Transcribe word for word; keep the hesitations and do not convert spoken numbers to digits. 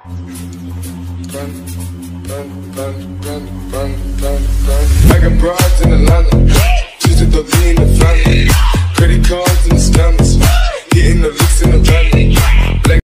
Run, run, run, run, run, run, run. I got broads in Atlanta, just to the lean in the family. Credit cards and the scammers, hitting the licks in the van.